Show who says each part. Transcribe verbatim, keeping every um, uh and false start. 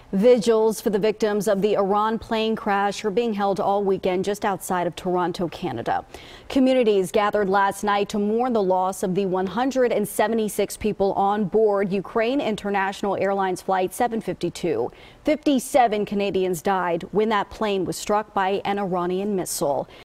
Speaker 1: Vigils for the victims of the Iran plane crash are being held all weekend just outside of Toronto, Canada. Communities gathered last night to mourn the loss of the one hundred seventy-six people on board Ukraine International Airlines Flight seven fifty-two. fifty-seven Canadians died when that plane was struck by an Iranian missile.